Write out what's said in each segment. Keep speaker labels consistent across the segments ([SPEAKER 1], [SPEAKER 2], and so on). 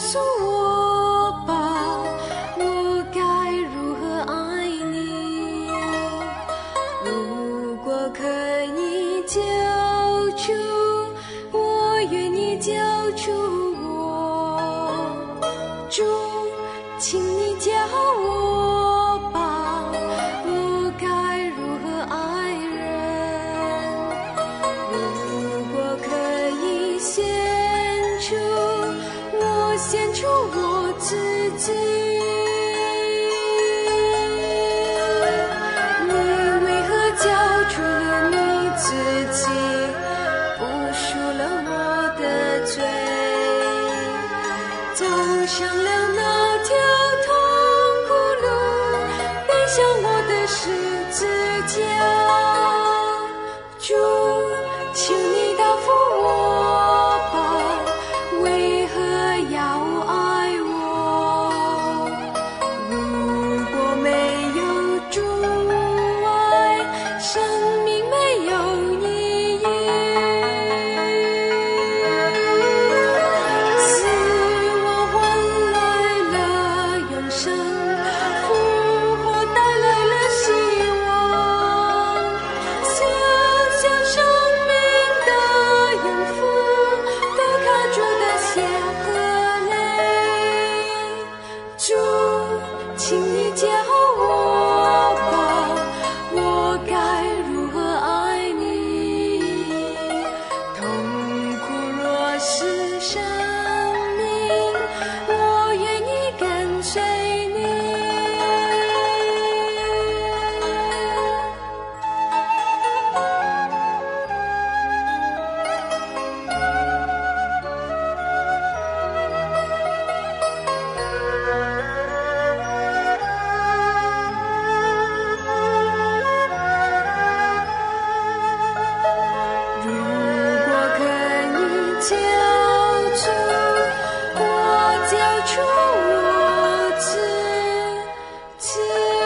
[SPEAKER 1] 诉我吧，我该如何爱你？如果可以救出，我愿意救出我。主，请你教我吧，我该如何爱人？如果可以献出，我献出我自己。你为何交出了你自己，不赎了我的罪？走上了那条痛苦路，背上我的十字架。主，请你答复我吧，为何要爱我？如果没有主爱，生命没有意义。死亡换来了永生，复活带来了希望。想想生命的永福，都靠主的血和泪。主，请你教我吧，我该如何爱你？痛苦若是生命，我愿意跟随你。如果可以交出，我交出我自己。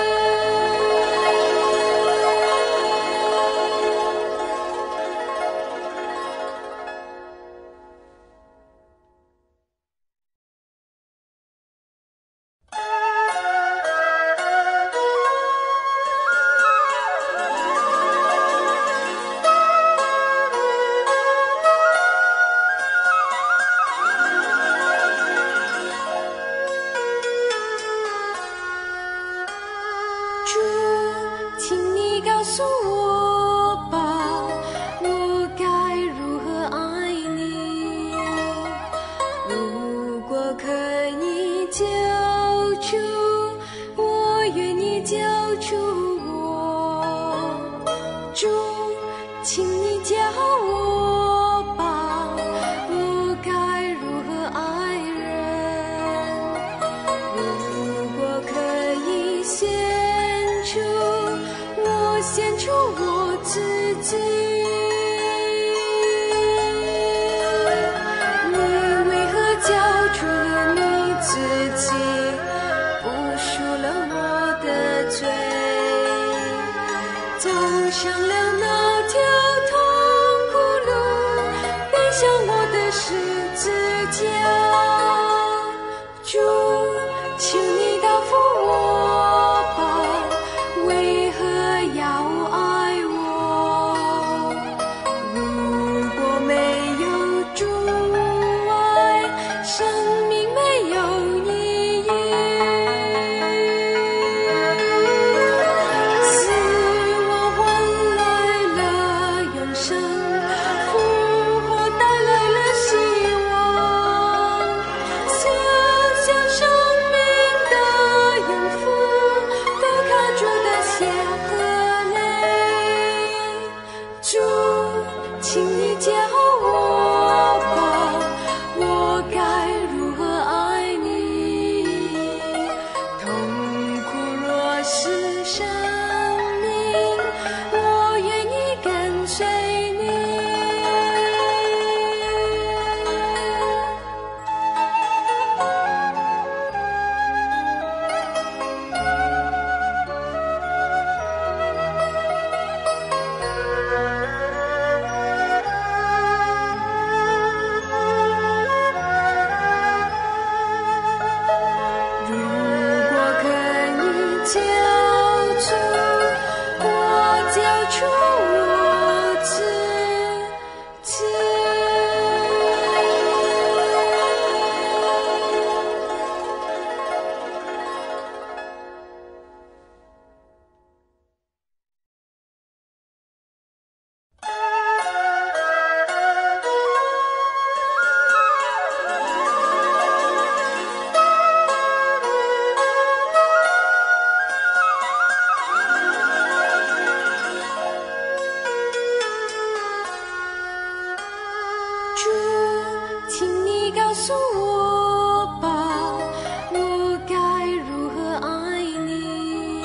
[SPEAKER 1] 主，请你告诉我吧，我该如何爱你？如果可以救出，我愿意救出我。主，请你教我吧，我该如何爱人？如果可以献出，我献出我自己。你为何交出了你自己，不赎了我的罪？走上了那条痛苦路，背上我的十字架。主，请你答复我吧，为何要爱我？如果没有主爱，生命没有意义。死亡换来了永生，复活带来了希望。想想生命的永福，都靠主的血和泪。主，请你教我吧，我该如何爱你？痛苦若是生命，我愿意跟随你。 主，请你告诉我吧，我该如何爱你？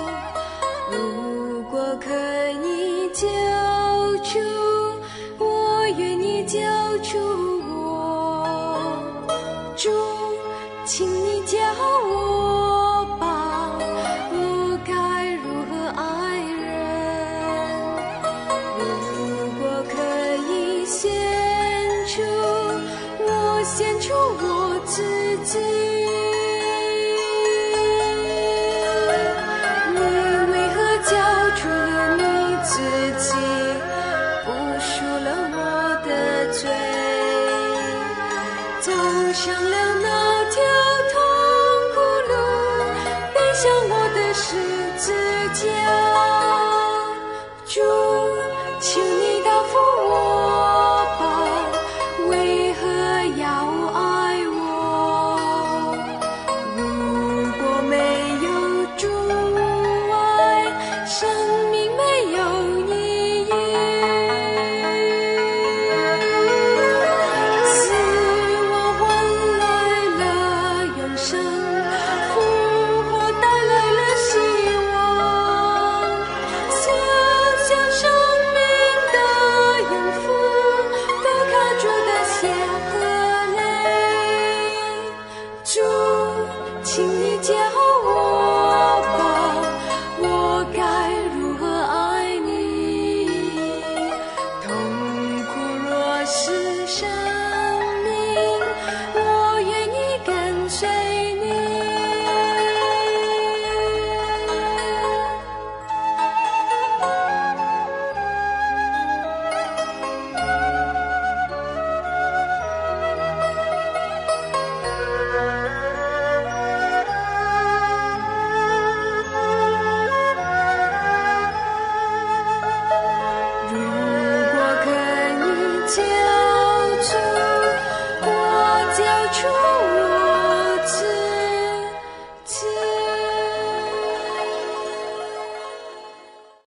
[SPEAKER 1] 如果可以救主，我愿意救主我。主，请你教我吧，我该如何爱人？如果可以献出，我献出我自己。你为何交出了你自己，不赎了我的罪，走上了那